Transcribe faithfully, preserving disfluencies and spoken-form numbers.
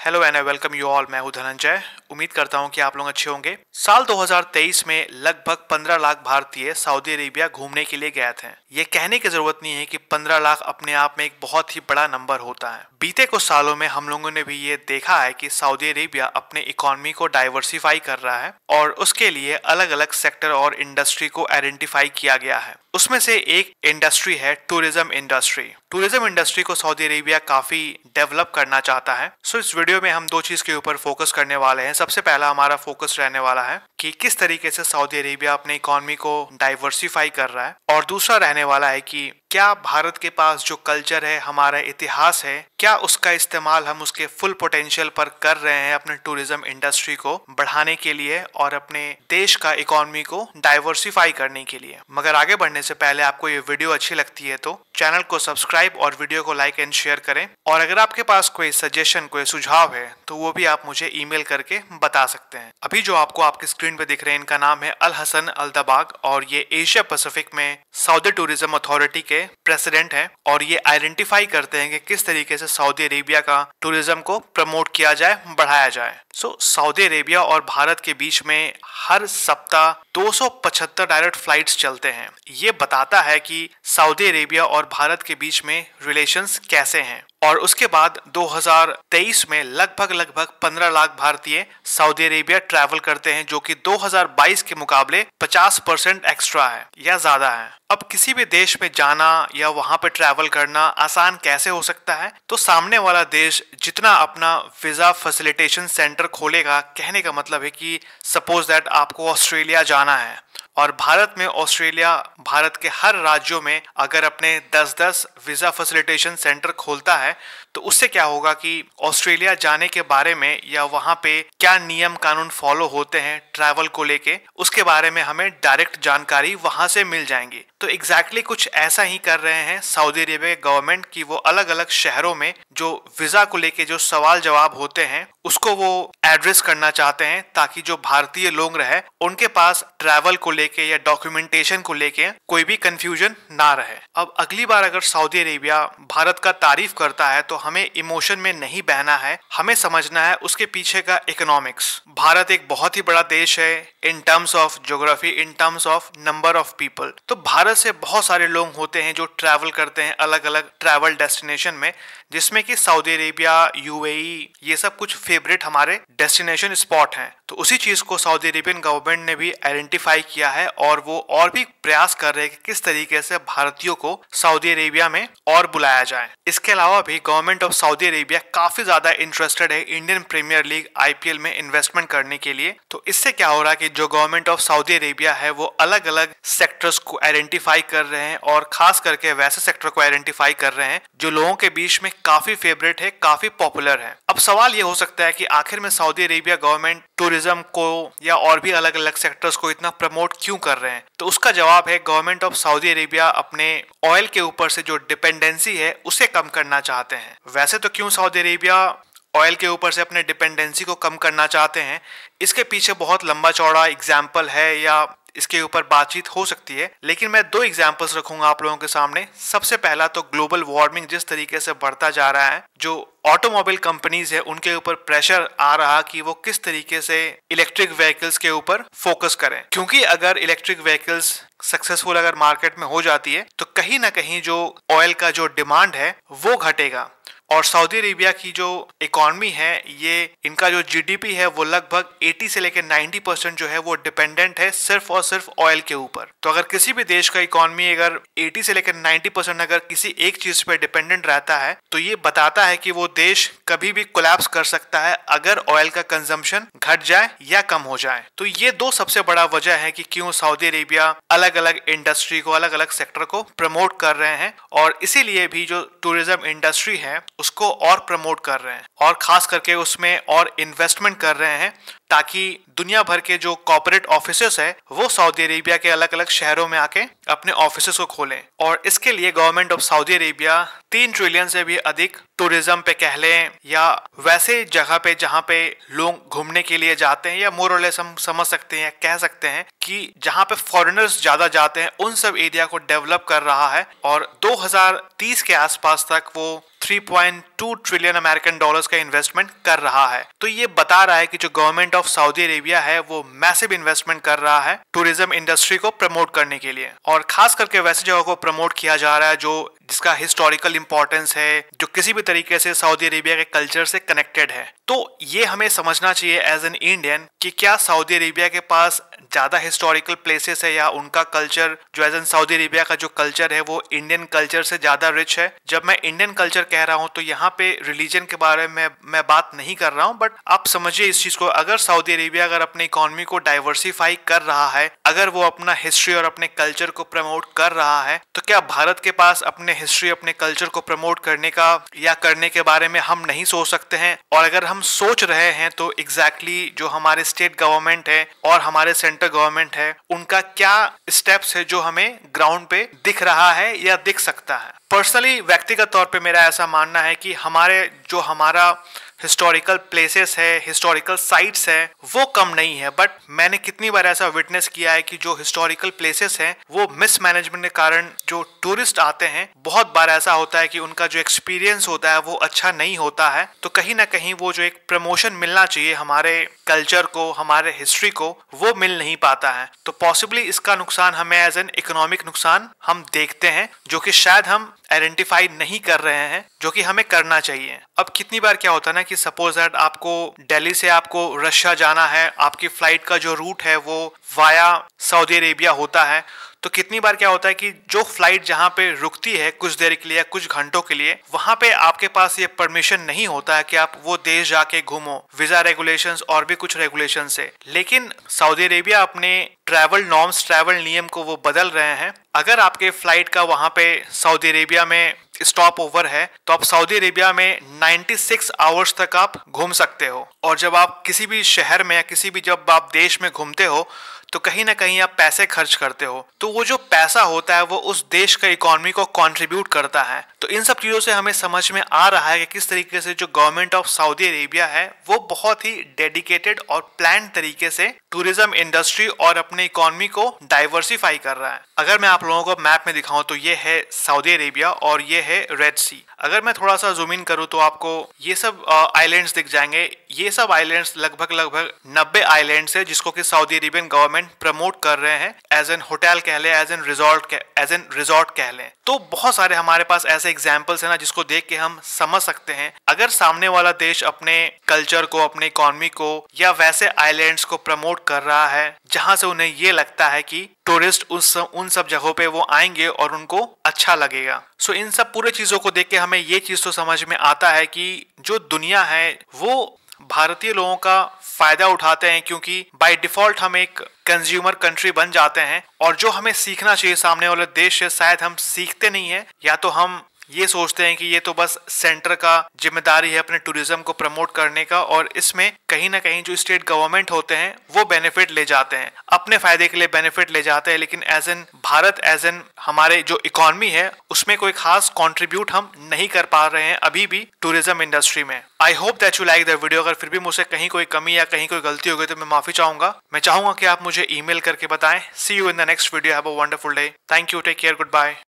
Hello and I welcome you all. मैं हूं धनंजय। उम्मीद करता हूं कि आप लोग अच्छे होंगे। साल दो हज़ार तेईस में लगभग पंद्रह लाख भारतीय सऊदी अरेबिया घूमने के लिए गए थे। ये कहने की जरूरत नहीं है कि पंद्रह लाख अपने आप में एक बहुत ही बड़ा नंबर होता है। बीते कुछ सालों में हम लोगों ने भी ये देखा है कि सऊदी अरेबिया अपने इकोनॉमी को डाइवर्सिफाई कर रहा है और उसके लिए अलग अलग सेक्टर और इंडस्ट्री को आइडेंटिफाई किया गया है। उसमें से एक इंडस्ट्री है टूरिज्म इंडस्ट्री। टूरिज्म इंडस्ट्री को सऊदी अरेबिया काफी डेवलप करना चाहता है। सो इस वीडियो में हम दो चीज के ऊपर फोकस करने वाले हैं। सबसे पहला हमारा फोकस रहने वाला है कि किस तरीके से सऊदी अरेबिया अपने इकोनॉमी को डाइवर्सिफाई कर रहा है, और दूसरा रहने वाला है कि क्या भारत के पास जो कल्चर है, हमारा इतिहास है, क्या उसका इस्तेमाल हम उसके फुल पोटेंशियल पर कर रहे हैं अपने टूरिज्म इंडस्ट्री को बढ़ाने के लिए और अपने देश का इकोनॉमी को डाइवर्सिफाई करने के लिए। मगर आगे बढ़ने से पहले आपको ये वीडियो अच्छी लगती है तो चैनल को सब्सक्राइब और वीडियो को लाइक एंड शेयर करें, और अगर आपके पास कोई सजेशन, कोई सुझाव है तो वो भी आप मुझे ईमेल करके बता सकते हैं। अभी जो आपको आपकी स्क्रीन पे दिख रहे हैं, इनका नाम है अल हसन अल दबाग, और ये एशिया पैसिफिक में सऊदी टूरिज्म अथॉरिटी के प्रेसिडेंट हैं, और ये आइडेंटिफाई करते हैं कि किस तरीके से सऊदी अरेबिया का टूरिज्म को प्रमोट किया जाए, बढ़ाया जाए। सो so, सऊदी अरेबिया और भारत के बीच में हर सप्ताह दो सौ पचहत्तर डायरेक्ट फ्लाइट्स चलते हैं। ये बताता है कि सऊदी अरेबिया और भारत के बीच में रिलेशंस कैसे हैं। और उसके बाद दो हज़ार तेईस में लगभग लगभग पंद्रह लाख भारतीय सऊदी अरेबिया ट्रैवल करते हैं, जो कि दो हज़ार बाईस के मुकाबले पचास परसेंट एक्स्ट्रा है या ज्यादा है। अब किसी भी देश में जाना या वहां पे ट्रैवल करना आसान कैसे हो सकता है? तो सामने वाला देश जितना अपना वीजा फैसिलिटेशन सेंटर खोलेगा, कहने का मतलब है कि सपोज दैट आपको ऑस्ट्रेलिया जाना है और भारत में ऑस्ट्रेलिया भारत के हर राज्यों में अगर अपने दस दस वीजा फैसिलिटेशन सेंटर खोलता है तो उससे क्या होगा कि ऑस्ट्रेलिया जाने के बारे में या वहां पे क्या नियम कानून फॉलो होते हैं ट्रैवल को लेके, उसके बारे में हमें डायरेक्ट जानकारी वहां से मिल जाएंगी। तो एग्जैक्टली exactly कुछ ऐसा ही कर रहे हैं सऊदी अरेबिया के गवर्नमेंट की। वो अलग अलग शहरों में जो वीजा को लेके जो सवाल जवाब होते हैं उसको वो एड्रेस करना चाहते हैं, ताकि जो भारतीय लोग रहे उनके पास ट्रैवल को लेके या डॉक्यूमेंटेशन को लेके कोई भी कंफ्यूजन ना रहे। अब अगली बार अगर सऊदी अरेबिया भारत का तारीफ करता है तो हमें इमोशन में नहीं बहना है, हमें समझना है उसके पीछे का इकोनॉमिक्स। भारत एक बहुत ही बड़ा देश है in terms of geography, in terms of number of people. तो भारत से बहुत सारे लोग होते हैं जो ट्रैवल करते हैं अलग अलग ट्रैवल डेस्टिनेशन में, जिसमें कि सऊदी अरेबिया, यूएई, ये सब कुछ फेवरेट हमारे डेस्टिनेशन स्पॉट हैं। तो उसी चीज को सऊदी अरेबियन गवर्नमेंट ने भी आइडेंटिफाई किया है और वो और भी प्रयास कर रहे हैं कि किस तरीके से भारतीयों को सऊदी अरेबिया में और बुलाया जाए। इसके अलावा भी गवर्नमेंट ऑफ सऊदी अरेबिया काफी ज्यादा इंटरेस्टेड है इंडियन प्रीमियर लीग आईपीएल में इन्वेस्टमेंट करने के लिए। तो इससे क्या हो रहा है कि जो गवर्नमेंट ऑफ सऊदी अरेबिया है वो अलग अलग सेक्टर्स को आइडेंटिफाई कर रहे हैं, और खास करके वैसे सेक्टर को आइडेंटिफाई कर रहे हैं जो लोगों के बीच में काफी फेवरेट है, काफी पॉपुलर है। अब सवाल ये हो सकता है कि आखिर में सऊदी अरेबिया गवर्नमेंट टूरिज्म को या और भी अलग अलग सेक्टर्स को इतना प्रमोट क्यों कर रहे हैं? तो उसका जवाब है गवर्नमेंट ऑफ सऊदी अरेबिया अपने ऑयल के ऊपर से जो डिपेंडेंसी है उसे कम करना चाहते हैं। वैसे तो क्यों सऊदी अरेबिया ऑयल के ऊपर से अपने डिपेंडेंसी को कम करना चाहते हैं, इसके पीछे बहुत लंबा चौड़ा एग्जाम्पल है या इसके ऊपर बातचीत हो सकती है, लेकिन मैं दो एग्जांपल्स रखूंगा आप लोगों के सामने। सबसे पहला तो ग्लोबल वार्मिंग जिस तरीके से बढ़ता जा रहा है, जो ऑटोमोबाइल कंपनीज है उनके ऊपर प्रेशर आ रहा कि वो किस तरीके से इलेक्ट्रिक व्हीकल्स के ऊपर फोकस करें, क्योंकि अगर इलेक्ट्रिक व्हीकल्स सक्सेसफुल अगर मार्केट में हो जाती है तो कहीं ना कहीं जो ऑयल का जो डिमांड है वो घटेगा। और सऊदी अरेबिया की जो इकोनॉमी है, ये इनका जो जीडीपी है वो लगभग अस्सी से लेकर नब्बे परसेंट जो है वो डिपेंडेंट है सिर्फ और सिर्फ ऑयल के ऊपर। तो अगर किसी भी देश का इकोनॉमी अगर अस्सी से लेकर नब्बे परसेंट अगर किसी एक चीज पे डिपेंडेंट रहता है तो ये बताता है कि वो देश कभी भी कोलैप्स कर सकता है अगर ऑयल का कंजम्पशन घट जाए या कम हो जाए। तो ये दो सबसे बड़ा वजह है कि क्यों सऊदी अरेबिया अलग अलग इंडस्ट्री को, अलग अलग सेक्टर को प्रमोट कर रहे हैं, और इसीलिए भी जो टूरिज्म इंडस्ट्री है उसको और प्रमोट कर रहे हैं और खास करके उसमें और इन्वेस्टमेंट कर रहे हैं, ताकि दुनिया भर के जो कॉर्पोरेट ऑफिसेस है वो सऊदी अरेबिया के अलग अलग शहरों में आके अपने ऑफिसेस को खोलें। और इसके लिए गवर्नमेंट ऑफ सऊदी अरेबिया तीन ट्रिलियन से भी अधिक टूरिज्म पे कह लें या वैसे जगह पे जहाँ पे लोग घूमने के लिए जाते हैं, या मोर और लेस हम समझ सकते हैं, कह सकते हैं कि जहाँ पे फॉरेनर्स ज्यादा जाते हैं, उन सब एरिया को डेवलप कर रहा है। और दो हज़ार तीस के आसपास तक वो three point two trillion American dollars का इन्वेस्टमेंट कर रहा है। तो ये बता रहा है कि जो गवर्नमेंट ऑफ सऊदी अरेबिया है वो मैसिव इन्वेस्टमेंट कर रहा है टूरिज्म इंडस्ट्री को प्रमोट करने के लिए, और खास करके वैसी जगह को प्रमोट किया जा रहा है जो जिसका हिस्टोरिकल इंपॉर्टेंस है, जो किसी भी तरीके से सऊदी अरेबिया के कल्चर से कनेक्टेड है। तो ये हमें समझना चाहिए एज एन इंडियन कि क्या सऊदी अरेबिया के पास ज्यादा हिस्टोरिकल प्लेसेस है या उनका कल्चर जो एज एन सऊदी अरेबिया का जो कल्चर है वो इंडियन कल्चर से ज्यादा रिच है। जब मैं इंडियन कल्चर कह रहा हूं तो यहाँ पे रिलीजन के बारे में मैं बात नहीं कर रहा हूं, बट आप समझिए इस चीज को। अगर सऊदी अरेबिया अगर अपने इकोनॉमी को डाइवर्सिफाई कर रहा है, अगर वो अपना हिस्ट्री और अपने कल्चर को प्रमोट कर रहा है, तो क्या भारत के पास अपने हिस्ट्री अपने कल्चर को प्रमोट करने का या करने के बारे में हम नहीं सोच सकते हैं? और अगर हम सोच रहे हैं तो एग्जैक्टली exactly जो हमारे स्टेट गवर्नमेंट है और हमारे सेंट्रल गवर्नमेंट है उनका क्या स्टेप्स है जो हमें ग्राउंड पे दिख रहा है या दिख सकता है? पर्सनली व्यक्तिगत तौर पे मेरा ऐसा मानना है कि हमारे जो हमारा हिस्टोरिकल प्लेसेस है, हिस्टोरिकल साइट्स है, वो कम नहीं है, बट मैंने कितनी बार ऐसा विटनेस किया है कि जो हिस्टोरिकल प्लेसेस हैं वो मिसमैनेजमेंट के कारण जो टूरिस्ट आते हैं बहुत बार ऐसा होता है कि उनका जो एक्सपीरियंस होता है वो अच्छा नहीं होता है। तो कहीं ना कहीं वो जो एक प्रमोशन मिलना चाहिए हमारे कल्चर को, हमारे हिस्ट्री को, वो मिल नहीं पाता है। तो पॉसिबली इसका नुकसान हमें एज एन इकोनॉमिक नुकसान हम देखते हैं जो कि शायद हम आइडेंटिफाई नहीं कर रहे हैं, जो कि हमें करना चाहिए। अब कितनी बार क्या होता है ना कि सपोज दैट आपको दिल्ली से आपको रशिया जाना है, आपकी फ्लाइट का जो रूट है वो वाया सऊदी अरेबिया होता है, तो कितनी बार क्या होता है कि जो फ्लाइट जहां पे रुकती है कुछ देर के लिए या कुछ घंटों के लिए, वहां पे आपके पास ये परमिशन नहीं होता है कि आप वो देश जाके घूमो, वीजा रेगुलेशंस और भी कुछ रेगुलेशन से। लेकिन सऊदी अरेबिया अपने ट्रैवल नॉर्म्स, ट्रैवल नियम को वो बदल रहे हैं। अगर आपके फ्लाइट का वहां पे सऊदी अरेबिया में स्टॉप ओवर है तो आप सऊदी अरेबिया में छियानवे आवर्स तक आप घूम सकते हो। और जब आप किसी भी शहर में या किसी भी जब आप देश में घूमते हो तो कहीं ना कहीं आप पैसे खर्च करते हो, तो वो जो पैसा होता है वो उस देश का इकोनॉमी को कंट्रीब्यूट करता है। तो इन सब चीजों से हमें समझ में आ रहा है कि किस तरीके से जो गवर्नमेंट ऑफ सऊदी अरेबिया है वो बहुत ही डेडिकेटेड और प्लान तरीके से टूरिज्म इंडस्ट्री और अपने इकोनॉमी को डाइवर्सिफाई कर रहा है। अगर मैं आप लोगों को मैप में दिखाऊं तो ये है सऊदी अरेबिया और ये है रेड सी। अगर मैं थोड़ा सा जूम इन करूं तो आपको ये सब आइलैंड्स दिख जाएंगे। ये सब आइलैंड्स लगभग लगभग नब्बे आइलैंड्स है जिसको कि सऊदी अरेबियन गवर्नमेंट प्रमोट कर रहे हैं एज एन होटल कह ले, as an resort as an resort कह ले। तो बहुत सारे हमारे पास ऐसे एग्जाम्पल्स है ना जिसको देख के हम समझ सकते हैं अगर सामने वाला देश अपने कल्चर को, अपने इकोनॉमी को या वैसे आइलैंड्स को प्रमोट कर रहा है जहां से उन्हें ये लगता है कि टूरिस्ट उस उन सब जगहों पे वो आएंगे और उनको अच्छा लगेगा। सो इन सब पूरे चीजों को देख के हमें ये चीज तो समझ में आता है कि जो दुनिया है वो भारतीय लोगों का फायदा उठाते हैं, क्योंकि बाय डिफॉल्ट हम एक कंज्यूमर कंट्री बन जाते हैं और जो हमें सीखना चाहिए सामने वाले देश से शायद हम सीखते नहीं है, या तो हम ये सोचते हैं कि ये तो बस सेंटर का जिम्मेदारी है अपने टूरिज्म को प्रमोट करने का, और इसमें कहीं ना कहीं जो स्टेट गवर्नमेंट होते हैं वो बेनिफिट ले जाते हैं, अपने फायदे के लिए बेनिफिट ले जाते हैं। लेकिन as an Bharat, as an हमारे जो इकोनॉमी है उसमें कोई खास कंट्रीब्यूट हम नहीं कर पा रहे हैं अभी भी टूरिज्म इंडस्ट्री में। I hope that you like the video. अगर फिर भी मुझसे कहीं कोई कमी या कहीं कोई गलती हो गई तो मैं माफी चाहूंगा। मैं चाहूंगा कि आप मुझे ईमेल करके बताएं। See you in the next video. Have a wonderful day. Thank you. Take care. Good bye.